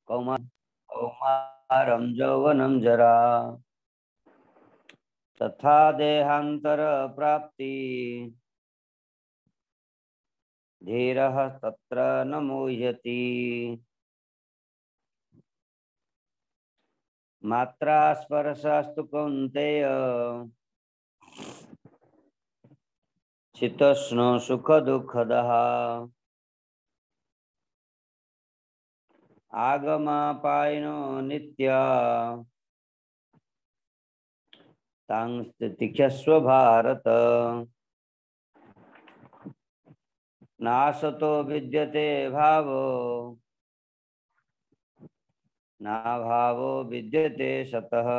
कौमारं यौवनं जरा तथा देहांतर प्राप्ति धीरः तत्र न मुह्यति। मात्रा स्पर्शास्तु कौन्तेय शीतोष्ण सुख दुःखदः आगमापायिनो नित्या तां तितिक्षस्व भारत। नासतो विद्यते भावो ना भावो विद्यते सतः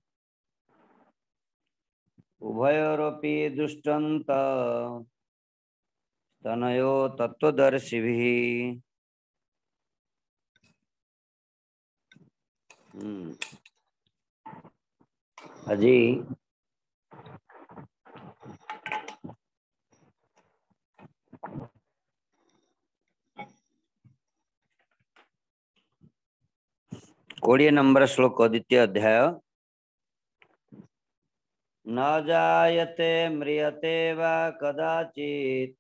उभयोरपि दृष्टन्त तनयो तत्त्वदर्शिभिः। अजी कोड़िए नंबर श्लोक द्वितीय अध्याय। न जायते म्रियते वा कदाचित्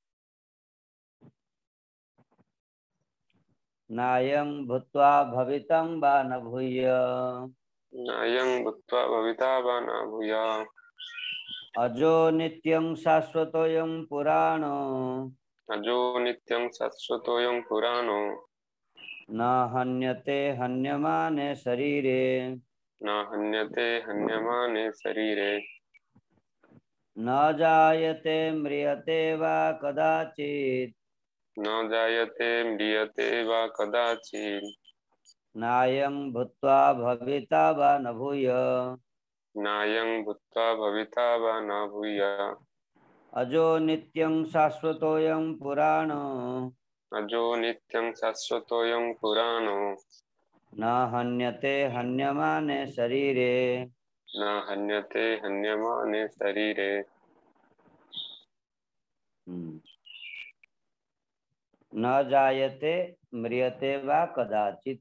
नायं भूत्वा भवितं वा न भूय। नायं भूत्वा भविता वा न भूया। अजो नित्यं शाश्वतोऽयं पुराणो अजो नित्यं शाश्वतोऽयं पुराणो न हन्यते हन्यमाने शरीरे। न हन्यते हन्यमाने शरीरे। न जायते म्रियते वा कदाचित् न जायते म्रियते वा कदाचित् नायं भूत्वा भविता वा न भूय। नायं भूत्वा भविता वा न भूया। अजो नित्यं शाश्वतोऽयं पुराणो अजो नित्यं शाश्वतोऽयं पुराणो न हन्यते हन्यमाने शरीरे। न हन्यते हन्यमाने शरीरे। न जायते म्रियते वा कदाचित्।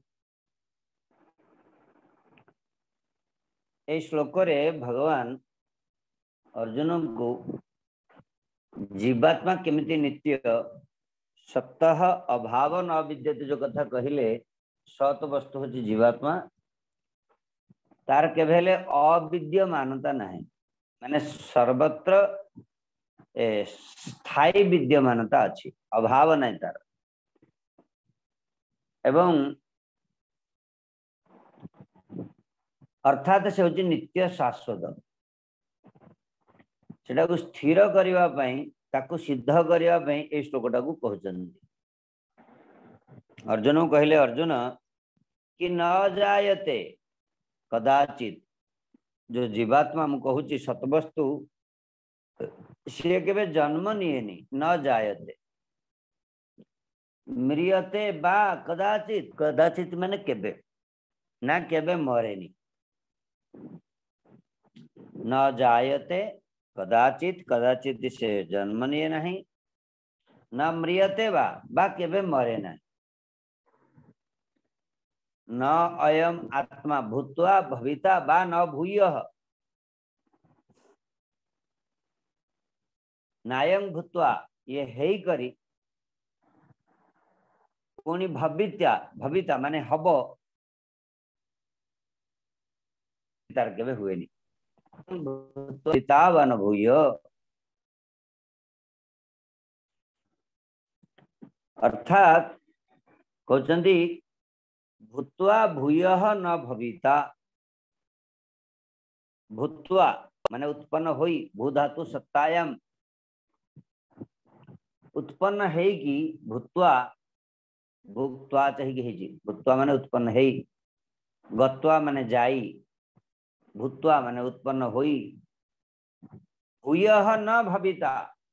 ए श्लोक रे भगवान अर्जुन को जीवात्मा केमिति नित्य सप्ताह अभाव न विद्यते जो कथा कहिले सत वस्तु होची जीवात्मा तार केवल अविद्यमानता नहीं माने सर्वत्र स्थायी विद्यमानता अच्छी अभाव नहीं तार एवं अर्थात से होची नित्य शाश्वत सेटा को स्थिर करिवा पई ताकू सिद्ध करिवा पई ए श्लोकटा को कहउचंदी। अर्जुन कहले अर्जुन कि न जायते कदाचित जो जीवात्मा मु कहूची सतवस्तु सी केवे जन्म नियेनी न जायते म्रियते बा कदाचित कदाचित माने केबे ना केबे मरेनी। न जायते कदाचित कदाचित से जन्म निये नहीं न म्रियते बा केबे मरे नहीं। न अयम आत्मा भूत्वा भविता बा न भूयः नायं भूत्वा ये है करी पुणी भवित्या भविता माने हबो तार केबे हुएनी भूत्वा बा न भूय। अर्थात कहते भूत्वा भूयः न भविता। भूत्वा माने उत्पन्न होई भू धातु सत्तायाम उत्पन्न है कि भूत्वा भूत्वा चाहिए भूत्वा माने उत्पन्न है गत्वा माने जाई भूत्वा माने उत्पन्न होई भूयः न भविता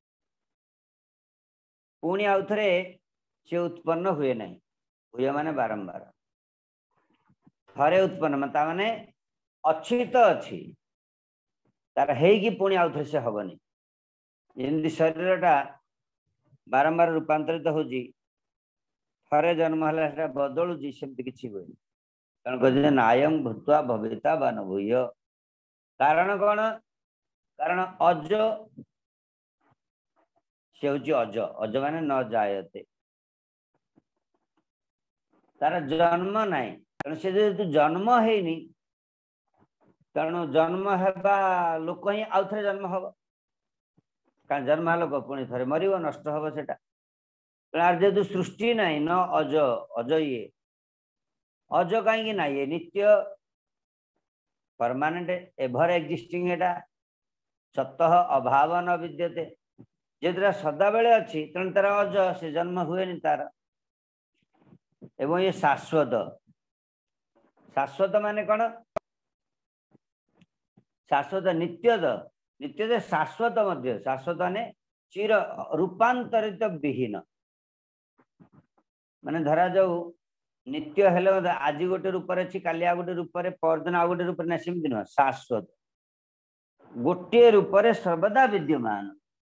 पुणी आउथरे से उत्पन्न हुए नहीं। भूय माने बारंबार थरे उत्पन्न मता माने अच्छी तो अच्छी तार है कि पुणी आउथरे से हबनी जेमती शरीरटा बारंबार रूपांतरित होजी थरे जन्म है बदलुची सेमती किछि होइनी तेणु कहते नायं भूत्वा भविता वा न भूय। कारण कौन? कारण अज से हूँ अज, अज माने न जायते, तार जन्म नाई, तेणु से जेहेतु जन्म हैनी तेणु जन्म हेबा लोक ही आउ थे जन्म हम, कारण जन्म लोक पुणी थे मर नष्ट हम से जेहेतु सृष्टि नाई न अज, अज ये अज कहीं ना ये नित्य परमानेंट एभर एक्जिस्टिंग एटा सतः अभाव न विद्यते, जेटा सदा बेले अच्छी तेणु तार अज से जन्म हुए तार। एवं ये शाश्वत, शाश्वत माने कौन? शाश्वत नित्य, नित्य शाश्वत मध्य, शाश्वत ने चिर रूपांतरित विहीन, माने धरा जाऊ नित्य हेले आज गोटे रूप अच्छी काली आ गोटे रूप परदिन आ गोटे रूप ना, सेमती नुह, शाश्वत गोटे रूप सर्वदा विद्यमान।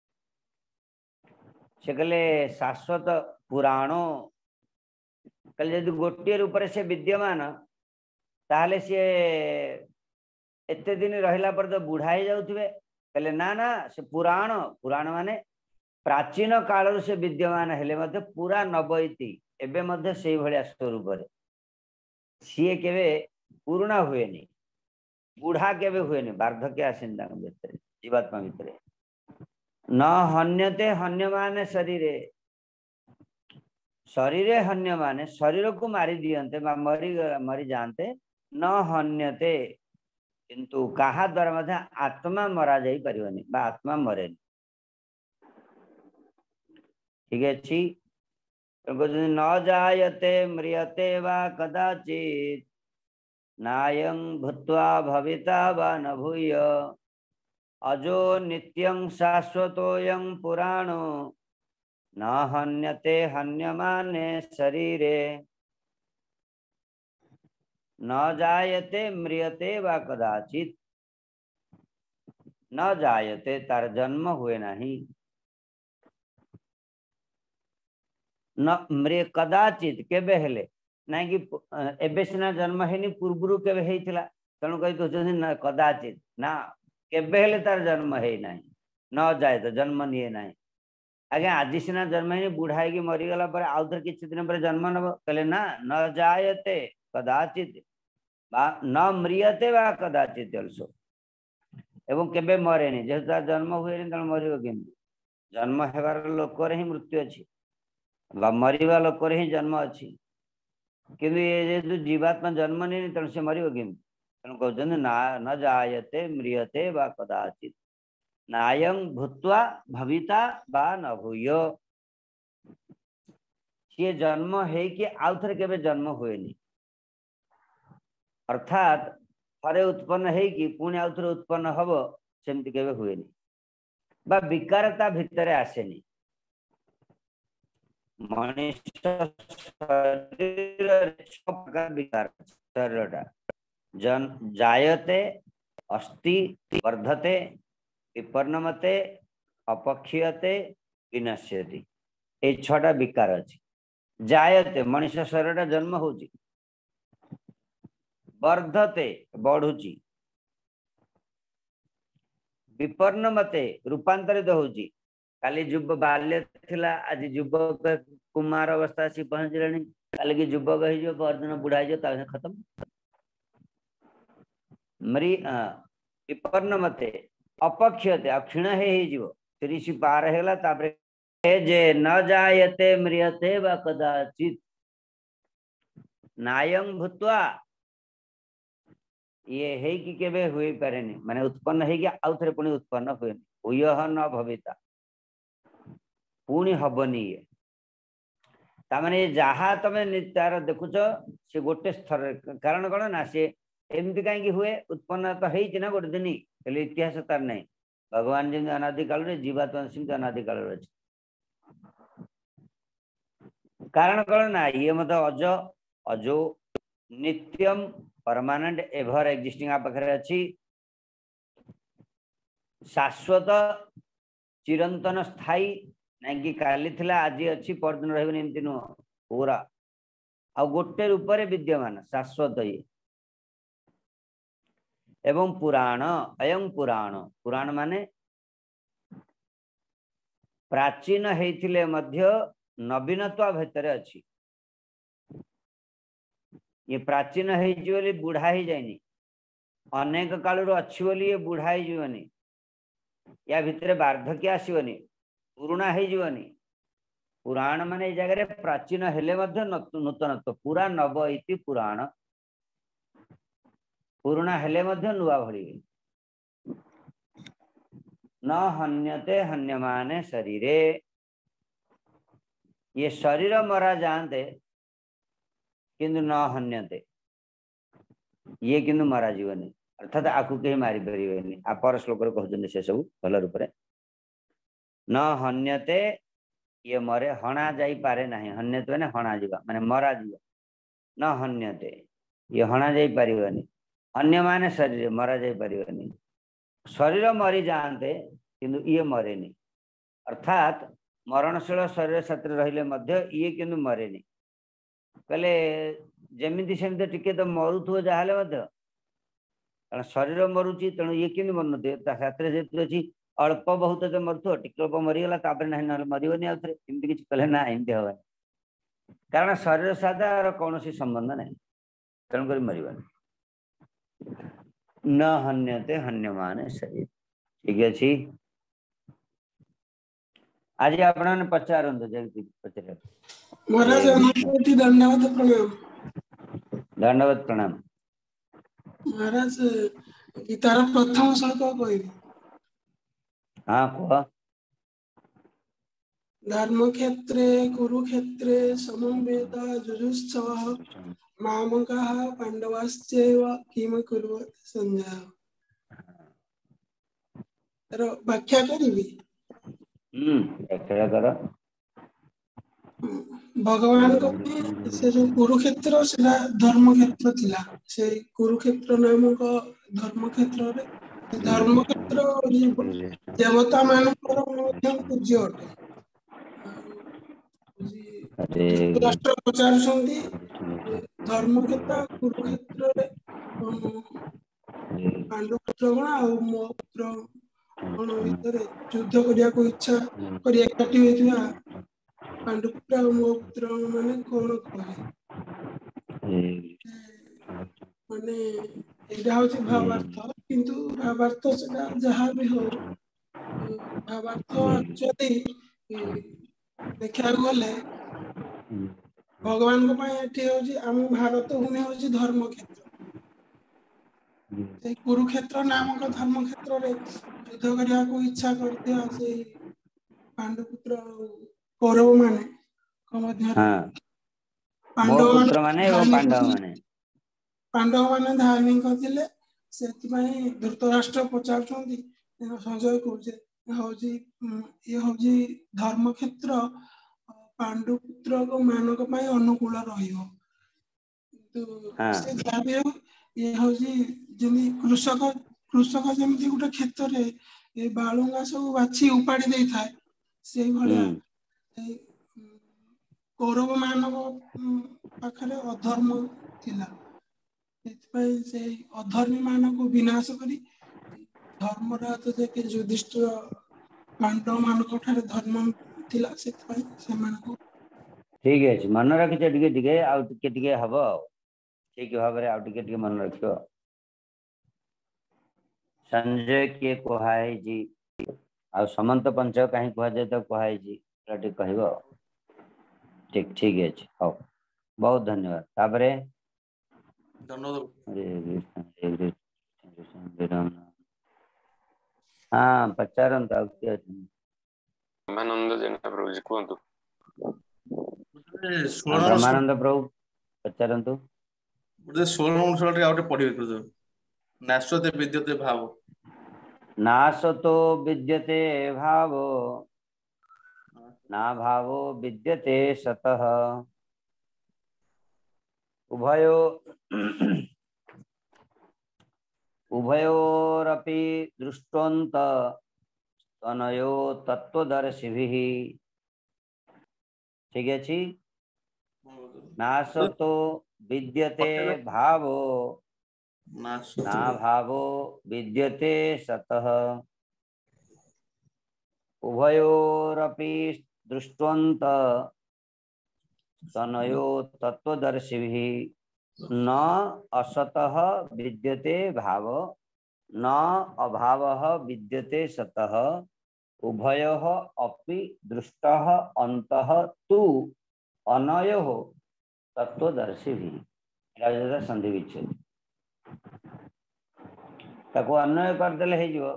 से कहले शाश्वत पुराणो, कहले यदि गोटे रूप से विद्यमान ताहले सी एते दिन रहिला पर तो बुढ़ा ही जाउथिबे। कहले ना ना, से पुराण, पुराण माने प्राचीन काल से विद्यमान हेले मध्य पूरा नवैति एबे मध्य से भलिया स्वरूप रे सी केबे पूर्णा हुएनी, बुढ़ा केबे हुएनी, वार्धक्य आसेन तांग भितरे, जीवात्मा भितरे। न हन्यते, हन्य माने शरीरे, शरीरे हन्य माने शरीर को मारी दियंते मरी जानते, न हन्यते किंतु कहा द्वारा मध्य आत्मा मरा जाई परिवनी बा आत्मा मरेनी। ठीक है, न जायते म्रियते वा कदाचित् नायं भूत्वा भविता वा न भूय अजो नित्यं शाश्वतोऽयं पुराणो न हन्यते हन्यमाने शरीरे। न जायते म्रियते वा कदाचित्, न जायते तार जन्म हुए नहीं, न म्रिय कदाचित केबे हेले ना कि एबे सिना जन्म हैनी पूर्वरु केबे हेइथिला, तेणु कहि कहते न कदाचित ना केबे हेले तार जन्म है नहीं, न जायते जन्म निये नहीं। आज्ञा आज सिना जन्म है बुढ़ा की मरीगला पर आउ थे किछि दिन पर जन्म नब, कहले ना न जायते कदाचित न म्रियते वा कदाचित अल्सो, एवं केबे मरेनी, जेहेतु तार जन्म हुए तेणु मरिब केमती? जन्म हेबार लोक ही मृत्यु अच्छी, मरिबा लोक ही जन्म अच्छी, किंतु ये जेहेतु जीवात्मा जन्म नहीं तेणु से मरिब केमती? तेणु कहते ना न जायते म्रियते वा कदाचित नायं भूत्वा भविता बा न भूय। सी जन्म है कि आउ थे केबे जन्म हुएनी, अर्थात थरे उत्पन्न है कि पुणी आउ थे उत्पन्न हब सेमती केबे हुएनी बा विकारता भितरे आसेनी। मनुष्य शरीर विकार शरीरटा जायते अस्ति वर्धते विपर्णमते अपक्षीयते विनश्यति, ये छटा विकार अच्छी। जायते मनुष्य शरीर जन्म होची, वर्धते बढ़ुची, विपर्णमते रूपांतरित होची, काली जुब बाल्य थिला आज युवक कुमार अवस्था सी पहुंचले, काली की युवक हो परदिन बुढ़ा हो खत्म। मरी विपर्णमते अपक्षयते क्षीण हो 30 पार है जे न जायते म्रियते वा कदाचित नायं भूत्वा, ये है कि केबे हुई पारेनी, माने उत्पन्न है कि आउ थे पुणी उत्पन्न हुए हुय न भविता पुणी हबनी। ये तामाने जहा तमे तार देखुच से गोटे स्तर, कारण कौन ना सी एमती कहीं हुए उत्पन्न तो है गोटे दिन, इतिहास तार नहीं। भगवान जमी अनादि काल जीवात्मा सेमती अनादि काल अच्छे, कारण कौन ना ये मत अज अजो नित्यम परमानेंट एभर एक्जिस्टिंग आ पाखे अच्छी, शाश्वत चिरंतन स्थायी ना कि काली थिला आज अच्छी परदिन रहबनी एमती नुह, पूरा आ गोटे रूप रे विद्यमान शाश्वत ये एवं पुराण अयं पुराण पुराण माने प्राचीन हेतिले मध्य नवीनत्व भितर अछि ये प्राचीन हेछि बोली बुढ़ा ही जाइनी अनेक कालरू अछि बोली ये बुढ़ा ही जीवनी या भितर वार्धक्य आसीबनी पुराणा ही जीवनी पुराण माने ए जगह रे प्राचीन हेले मध्य नूतनत्व पूरा नव इति पुराण पुराणा हेले मध्य नुआ भरी न हन्यते हन्यमाने शरीरे ये शरीर मरा जानते किंतु न हन्यते ये किंतु मरा जीवनी अर्थात आकु के मारी परिबेनी आ पर श्लोक रे कहजन से सब भल रूप रे न हन्यते ये मरे हणा जाई पारे नाही हन्यते माने हणा जीवा माने मरा जीवा न हन्यते ये हणा जाई परिबेनी अन्य माने शरीर मरा जाई परिबेनी शरीर मरी जानते किंतु ये मरेनी अर्थात मरणशील शरीर साथी रहिले मध्य ये किंतु मरेनी कहले जेमिति सेमिति टिके तो मरुथो जाहले मध्य कारण शरीर मरुची तेणु ये किंतु मरनते शास्त्र जेतु अछि अल्प बहुत तो मरुथो टिके अल्प मरीगला तापर नाही न मरिबनी आउथरे एमिति किछ कहले ना एमिति हबनी कारण शरीर सादा कौनसी संबंध नहीं तेणु करी मरिबनी न हन्यते हन्यमाने शरीर ठीक अछि आज आपने पचारंत जगती पचार महाराज धन्यवाद प्रणाम धन्यवाद प्रणाम महाराज गीतार प्रथम श्लोक कहबी हाँ कह धर्म क्षेत्रे कुरुक्षेत्रे समवेत जुजुत्सवः मामकाः पांडवाश्चैव किम कुर्वन्ति संजय तर व्याख्या करिबी व्याख्या कर भगवान को से जो कुरुक्षेत्र सेटा धर्म क्षेत्र थिला से कुरुक्षेत्र नामक धर्म क्षेत्र रे धर्म क्षेत्र देवता मानकर मध्य पूज्य अटे राष्ट्र प्रचार संधि धर्म क्षेत्र कुरुक्षेत्र रे पांडु पुत्र गण आ मो पुत्र गण भितर युद्ध करिया को इच्छा करिया काटी होइतिबा पांडुपुत्र मो पुत्र माने कौन कहे माने एटा होची भावार्थ किंतु भावार्थ सेटा जहां भी हो भावार्थ एक्चुअली देखा गले भगवान को पाए एठी होची हम भारत भूमि होची धर्म क्षेत्र से कुरुक्षेत्र नामक धर्म क्षेत्र रे युद्ध करिया को इच्छा करथिया से पांडुपुत्र कौरव माने पांडव माने पांडव माने धार्मिक थिले सेति धृतराष्ट्र पचारछंती संजय कहूचे होजी ये होजी धर्म क्षेत्र पांडुपुत्र को मानक पाए अनुकूल रहियो तो से जाबे ये होजी जमी कृषक कृषक जेमती गुटे क्षेत्र रे ए बालुंगा सब बाछि उपाड़ी देई थाए सेही भलिया कौरव मानव पाखरे अधर्म थिला से अधर्मी मान को विनाश करी धर्मराज जे युधिष्ठिर पांडव मान को ठारे धर्म थिला से मान को ठीक है मन रखिछ टिके टिके आ टिके टिके हबो ठीक भाव रे आ टिके टिके मन रखियो संजय के कोहाई जी आ समंत पंच कहीं कह जाए तो कोहाई जी टिके कहबो ठीक ठीक है हो बहुत धन्यवाद तापरे हाँ पचारन तो ब्रह्मानंद जेना प्रभु जी कहंतु ब्रह्मानंद प्रभु पचारंतु मुझे 16 अनुसार टे आउटे पढिबे करजो नाशते विद्यते भाव नाशतो विद्यते भावो ना भावो विद्यते सतः उभयो उभयोरपि दृष्टवन्त तनयो तत्वदर्शिभिः ठीक अछि नासतो विद्यते भावो ना भावो विद्यते सतः उभयोरपि दृष्टवन्त तनयो तत्वदर्शिभिः न असतः विद्यते भाव न अभावः विद्यते सतः उभयः अपि दृष्टः अन्तः तु अनयोः तत्वदर्शिभिः। राजदा संधि विच्छेद ताको अन्वय करदेले हे जो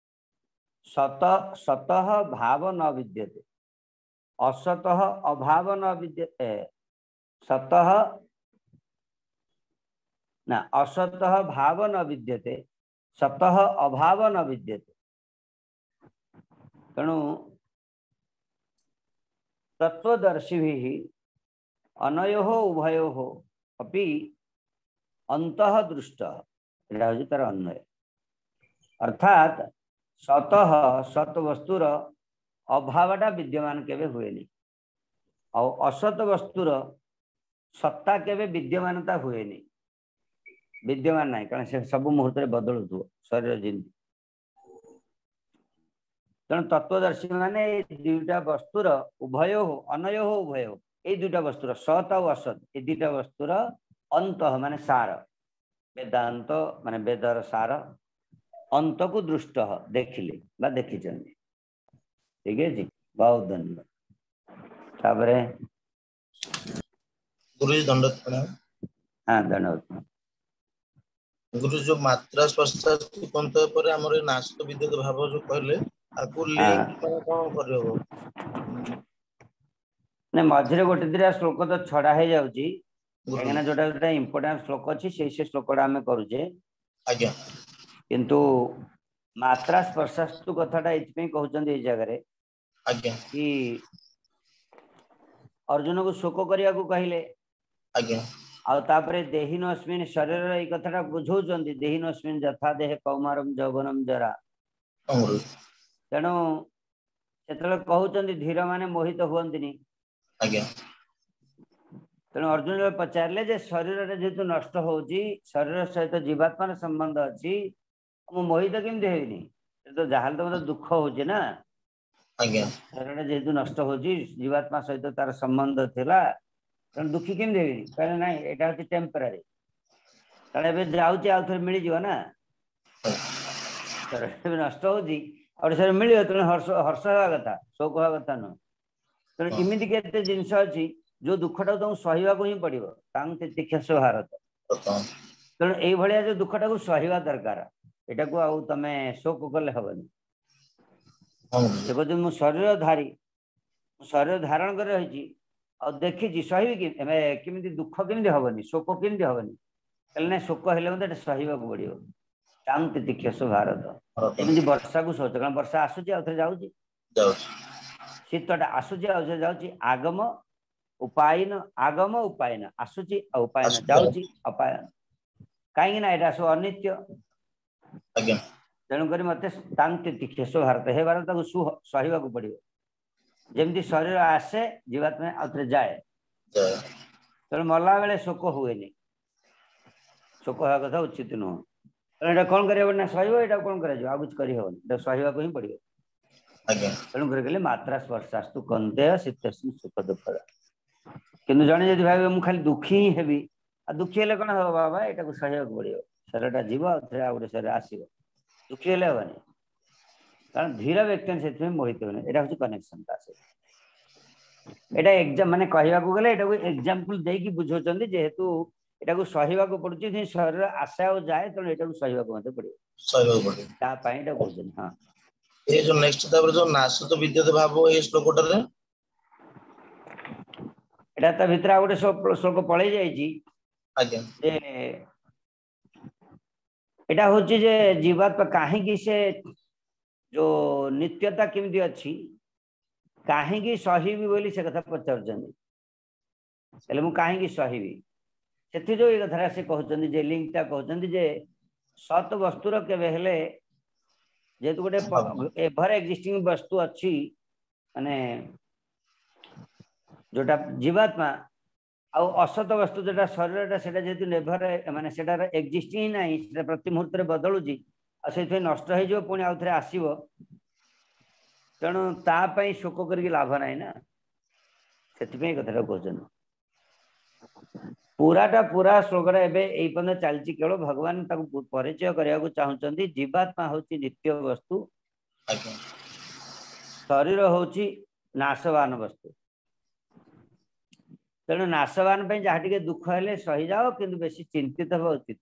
सतः भाव न विद्यते असतः अभाव न विद्यते सतः ना असतः भाव न विद्यते सतः अभाव न विद्यते तेणु तत्वदर्शिभिः अनयोः उभयोः अपि अंतः दृष्टः तार अन्वय अर्थात सतः सत वस्तुर अभावटा विद्यमान केवे हुएनी और असत वस्तुर सत्ता केवे विद्यमानता हुएनी विद्यमान नहीं कारण से सब मुहूर्त बदलुव शरीर जिंदगी तेणु तत्वदर्शी माने दुईटा वस्तुर उभय हो अनय हो उभय हो ये दुईटा वस्तुर सत और असत ये दुईटा वस्तुर अंत माने सार वेदांत माने वेदर सार अंत को दृष्ट देखिले बा देखी ठीक है जी बहुत धन्यवाद तापरे गुरुजी दंडवत प्रणाम। हाँ धन्यवाद गुरु जो मात्रा स्पर्शांत पर हमर नाशक विद्युत भाव जो कहले आकु लिंक पर कोन करबो ने मझरे गोटे दिरा श्लोक तो छड़ा हे जाउची एगना जोटा जोटा इंपोर्टेंट श्लोक अछि से श्लोकडा हमें करूजे आज्ञा किंतु मात्रा स्पर्शास्तु कथाटा इतपे कहउचंदी ए जगह रे आज्ञा कि अर्जुन को शोक करिया को कहिले आज्ञा आ तापरे देहिनस्मिन शरीर ए कथाटा बुझौचंदी देहिनस्मिन यथा देह कौमारम यौवनम जरा तेणु सेतले कहउचंदी धीर माने मोहित हुअंतिनी आज्ञा तेणु अर्जुन पचारे जे शरीर जेहेतु नष्ट होची शरीर सहित जीवात्मा संबंध अच्छी मु मोहित केमती हेनी तो जहाँ तो मतलब दुख होची ना शरीर जेहेतु नष्ट होची जीवात्मा सहित तार संबंध थिला तेणु दुखी केमती हेनी कहले ना एटा होची टेम्पररी कारण एबे जाउची आ थोर मिली जीव ना शरीर नष्ट होची और शरीर मिलियो तेणु हर्ष हर्ष होगा कथा शोक होगा कथा न तेणु इमिति केते जिंस अछि जो दुखटा तुम सहिबा को ही पड़िबो तांग तितिक्षस भारत तेणु एई भलिया जो दुखटा को सहिबा दरकार एटा को आउ तमे शोक करले हबनी से को मु शरीर धारण कर रही और देखी सही कि केमिति दुख केमिति हबनी शोक केमिति हबनी कहले शोक हेले मते सहिबा को पड़िबो तांग तितिक्षस भारत एमिति वर्षा को सोच कारण वर्षा आसुची आ थे जाउची शीतटा आसुची आ थे जाउची आगम उपायन आसुची उपायन जाउची अपायन कहीं ना एटा सब अनित्य तेणुक मत तीक्षेश भारत हे भारत सहवा को पड़ो जमी शरीर आसे जीवात्मा आउे जाए तेणु मरला बेले शोक हुए शोक हवा कथा उचित नुह तेना कौन कर सहना कौन कर सहवा को ही पड़ो तेणुक कहले मात्रा स्पर्शास्तु कंते शीतस्मिन सुख दुखदा किंतु जड़े जब भाई मुझे खाली दुखी ही हेबी आ दुखी हेले कौन हम बाबा यहाँ को सहयोग पड़ो शरीरटा जीव गोटे शरीर आसो दुखी हेले हेनी कारण धीर व्यक्ति से मोहित होने यहाँ हूँ कनेक्शन यहाँ एग्जाम माने कहवा गले यहाँ एग्जाम्पल देकी बुझाऊँ जेहेतु यहाँ को सहवा को पड़ुची शरीर आशा और जाए तेणु यहाँ को सहवा को पड़ो हाँ ये जो नेक्स्ट जो नाशत विद्युत भाव ये श्लोकटारे एटा भीतर गोटे श्लोक पलि जाइए हूँ जे जीवात्मा कहीं से जो नित्यता केमती अच्छी कहीं सहीबी बोली से कथा पचार कहीं सहीबी से जो ये कथा से कहते जे लिंकटा कहते जे सत वस्तुर केवे हेले जेहेतु गोटे एभर एक्जिस्टिंग वस्तु अच्छी माने जोटा जीवात्मा आउ असत वस्तु जोटा शरीर जेहेतु नेभर माने सेटार एक्जिस्ट ही नहीं सेटा प्रति मुहूर्त बदलुची से नष्ट हो पुणी आउ थे आसव तेणु तापाई शोक करके लाभ नहीं ना से कथा कहते पूराटा पूरा श्लोकटा एवं चलती केवल भगवान परिचय करने को चाहते जीवात्मा हूँ नित्य वस्तु शरीर हूँ नाशवान वस्तु तेणु नाशवान जहाँ टे दुख हेले सही जाओ किंतु बेसी चिंतित हवा उचित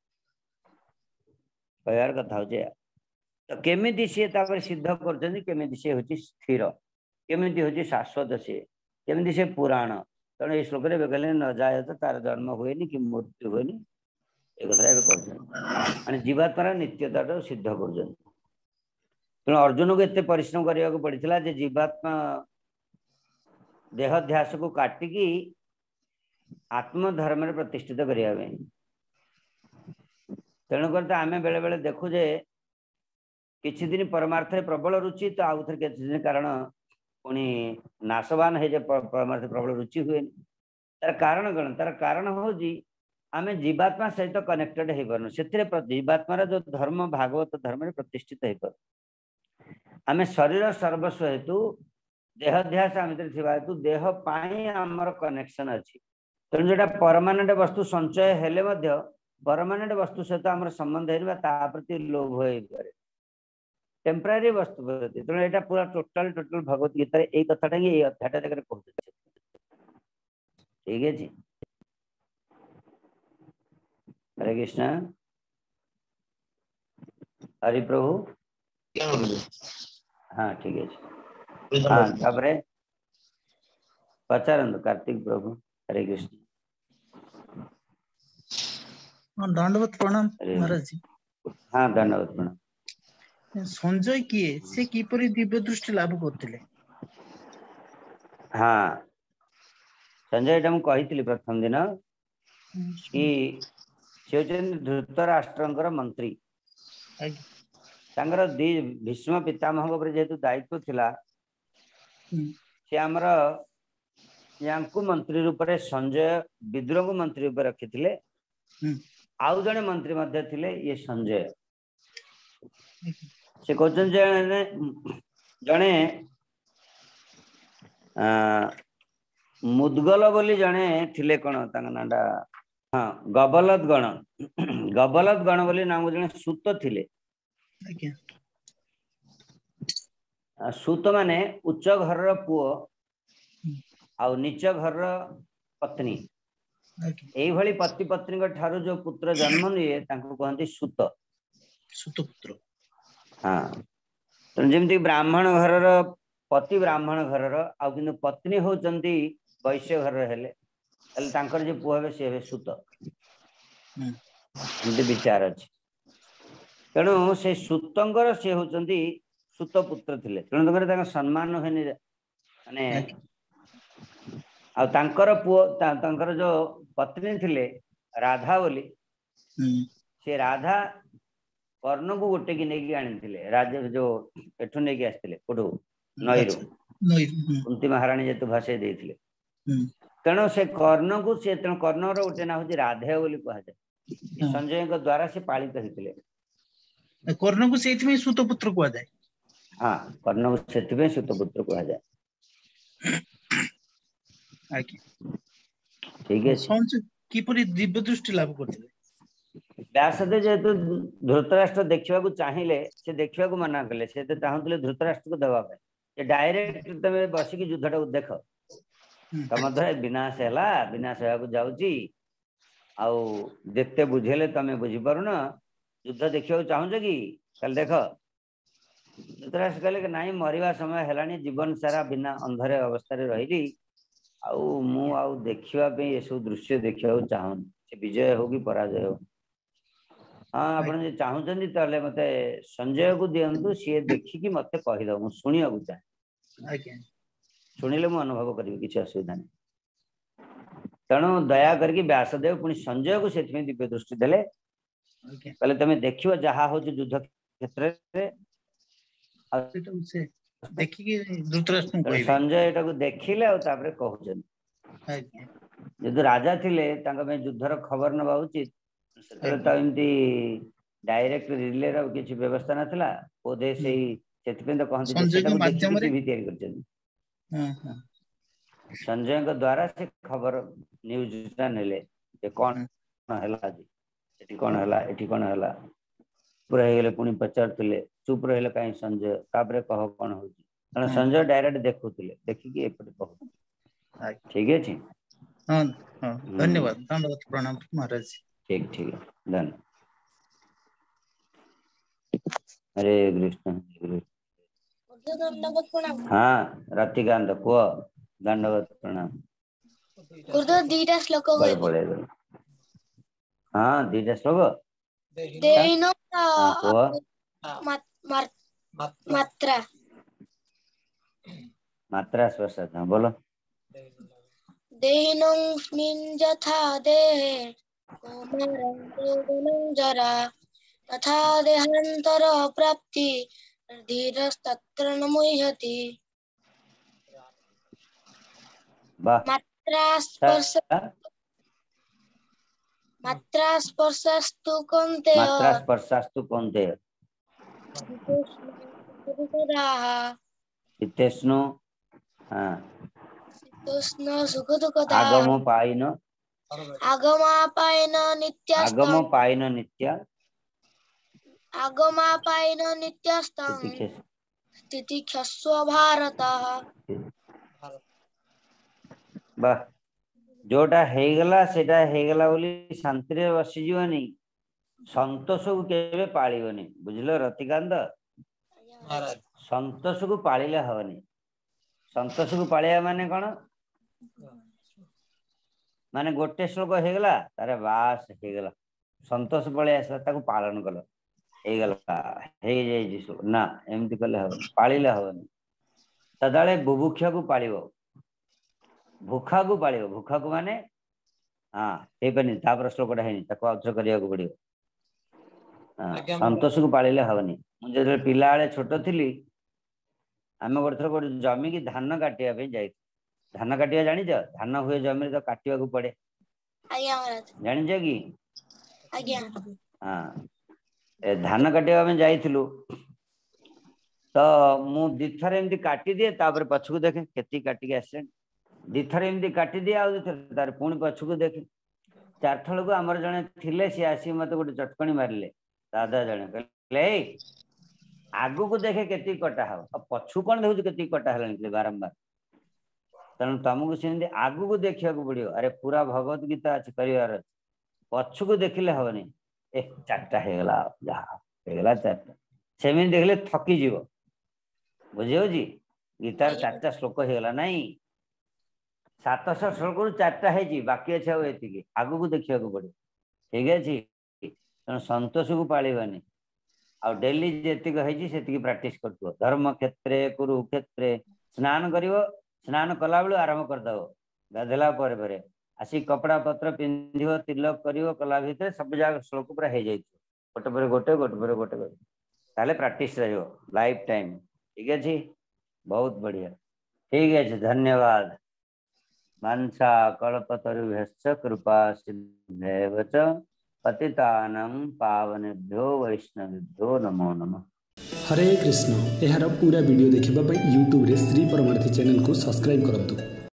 कहर कथा हूँ तो केमी सी सिद्ध करमी सी हूँ स्थिर केमी हूँ शाश्वत सी केमी से पुराण तेणु ये श्लोक कहले न जाए तो तार जन्म हुए कि मृत्यु हुए एक कथा कर जीवात्मार नित्यता सिद्ध कर तेणु अर्जुन को एत परिश्रम करने को पड़ता जीवात्मा देहध्यास को काटिकी आत्मधर्म प्रतिष्ठित करने तेणुकर आम बेले बेले देखुजे किछि दिन परमार्थ प्रबल रुचि तो आउ थे किछि दिन कारण पुणी नाशवान है परमार्थ प्रबल रुचि हुए तार कारण कौन तार कारण हूँ आम जीवात्मा सहित कनेक्टेड हो पार्न से जीवात्मार जो धर्म भागवत धर्म प्रतिष्ठित हो पार आम शरीर सर्वस्व हेतु देहध्यास आम हेतु देह आमर कनेक्शन अच्छी तेणु जो परमानेंट वस्तु संचय हेले परमानेंट वस्तु सहित आम संबंध है प्रति लोभ हो पारे टेम्परारी वस्तु प्रति तेणु यहाँ पूरा टोटाल भगवत गीता ये कथाटा ही अध्याय जगह कहते ठीक है जी हरे कृष्ण हरि प्रभु हाँ ठीक है हाँ तापरे पचारंतु कार्तिक प्रभु हरे कृष्ण दंडवत प्रणाम महाराज जी हाँ दंडवत प्रणाम संजय किए से किपरि दिव्य दृष्टि लाभ करथिले हाँ संजय एटा कही प्रथम दिन कि से धृतराष्ट्र मंत्री भीष्म पितामह जेहेतु दायित्व थिला से आमर यांकु मंत्री रूप में संजय विद्रोह को मंत्री रूप रखी आउ जड़े मंत्री मध्य थिले ये संजय से कहते जड़े मुदगल बोली जड़े थिले कौन नाटा हाँ गबलत गण बोली नाम जड़े सूत थिले सूत माने उच्च घर पुओ आउ नीच घर पत्नी यही भली पति पत्नी ठारू जो पुत्र जन्म निये कहते सूत सूतपुत्र हाँ जमी ब्राह्मण घर पति ब्राह्मण घर आउ कि पत्नी होती वैश्य घर हेले जो पुआ हे सी हे सूत विचार अच्छे तेणु से सूतर सी होती सूतपुत्र थे तेणु सम्मान हुए माने आर पुओर जो पत्नी थिले राधा बोली से राधा कर्ण को गोटे की नहीं आनी राजा जो एठू नहीं आसते कोठू नई कुंती महाराणी जेतु भाषे देते तेणु से कर्ण को सी कर्णर गोटे ना हूँ राधेय बोली कहुए संजय द्वारा से पालित होते कर्ण को से सूतपुत्र कहुए हाँ कर्ण को से सूतपुत्र कहुए ठीक है किपरि दिव्य दृष्टि लाभ करथिले व्यासदेव जेहेतु धृतराष्ट्र देखा चाहिए से देखा मना कले से चाहते धृतराष्ट्र को देवाई डायरेक्ट तुम बसिक युद्धटा को देख तुम विनाश है विनाश होगा जाऊँगी आते बुझेले तुम बुझीपारुन युद्ध देखा चाहूच कि देख धृतराष्ट्र कहले कि नाई मरवा समय है जीवन सारा बिना अंधर अवस्था रही देखा ये सब दृश्य देखा चाहूँ से विजय हो कि पराजय हो हाँ आप चाहते मत संजय को दिंतु सी देखिकी मत कहीद मुझे शुणा चाहे शुणिले मुझे अनुभव करी किसी असुविधा नहीं तेणु दया करके व्यासदेव पुणी संजय को से दिव्य दृष्टि देले कहले तुम देख जहाँ हूँ युद्ध क्षेत्र संजय एटा को देखिले कहते जदि राजा थिले युद्धर खबर नवा उचित से तो एमती डायरेक्ट रिले रो किछि व्यवस्था नथिला बोधे सेही सेतपे तो कहंती जे सेटा देखि टीवी तैयारी करछन संजय के द्वारा से खबर न्यूज टा नेले जे कोन हला आज एठी कोन हला एठी कोन हला पूरा हेले पुनी पचारथिले चुप रहले काई संजय तापरे कह कोन होची कारण संजय डायरेक्ट देखुथिले देखि कि एपटे कहू ठीक है छी हां हां धन्यवाद धन्यवाद प्रणाम महाराज ठीक ठीक धन्यवाद हरे कृष्ण हाँ रतिकांत को दंडवत प्रणाम गुरुदेव दीटा श्लोक पड़े हाँ दीटा श्लोक देहिनो मात्रा मात्रा स्पर्श हाँ बोलो देहिनोऽस्मिन् यथा देहे कौमारं जरा तथा देहान्तर प्राप्ति धीरस्तत्र न मुह्यति मात्रा स्पर्शस्तु कौन्तेय मात्रा स्पर्शस्तु कौन्तेय शीतोष्ण हाँ शीतोष्ण सुख दुःखदा आगमापायन नित्यस्तं तितिक्षस्व भारतः वाह जोटा हेगला सेटा हेगला बोली शांति रे बसी जीवनी संतोष को केबे पाळिबनी बुझलो रतिकांत संतोष को पाळिले हवनी संतोष को पाळिया माने कोन माने गोटे श्लोक हेगला तारे बास हेगला संतोष पळे आसला ताको पालन कलो हेगला हे जे श्लोक ना एमति कले हवनी पाळिले हवनी तदाळे बुभुक्षा को पाळिबो भूखा को पाळिबो भूखा को माने हां हे पनी तापर श्लोकटा हेनी ताको अक्षर करिया को पड़ियो हां संतोष को पाळिले हवनी मुझे जे पिला आले छोट थिली आमे गोथर गोट जमी की धान काटिया पे जाई धान काटिया जानि छ धान हुए जमी तो काटिया को पड़े आज्ञा महाराज जानि छ की आज्ञा हां ए धान काटिया में जाईथिलु तो मु दिथर एमती काटी दिए तापर पछकु देखे केती काटी के आसे दिथर एमती काटी दिए आ तार पुणी पछकु देखे चार थल को हमर जने थिले से आसी मते गोटे चटकणी मारले दादा जने कहले आगु को देखे केती कटा हो पछु कोन देखु केती कटा हलनी बारंबार तन तुमको सेमती आगु को देखिया को पड़ियो अरे पूरा भगवत गीता अछि करिवार पछु को देखिले हबनी ए चारटा हेगला जा हेगला चारटा सेमिन देखले थकी जीवो बुझियो जी गीतार चारटा श्लोक हेगला नहीं 700 श्लोक रु चारटा है जी बाकी अछि हो एति की आगु को देखिया को पड़ियो ठीक है जी तन संतोष को पाळीबानी आ डेली जेतिक है से प्रैक्टिस करथो धर्म क्षेत्रे कुरुक्षेत्रे स्नान करिवो स्नान कला बेलू आरंभ कर दो गाधेला पर आसी कपड़ा पत्र पिंधिव तिलक करिवो कला भितर सब जगह श्लोक पूरा हो जाय गोटे पर गोटे गोटे पर गोटे ताले प्रैक्टिस रहियो लाइफ टाइम ठीक है जी बहुत बढ़िया ठीक है धन्यवाद मानसा कल्पतरुभ्यश्च कृपा सिन्धुभ्यैव च पतितानां पावनेभ्यो वैष्णवेभ्यो नमो नमः। हरे कृष्ण यार पूरा वीडियो देखिबा यूट्यूब रे श्री परमार्थी चैनल को सब्सक्राइब करंतु।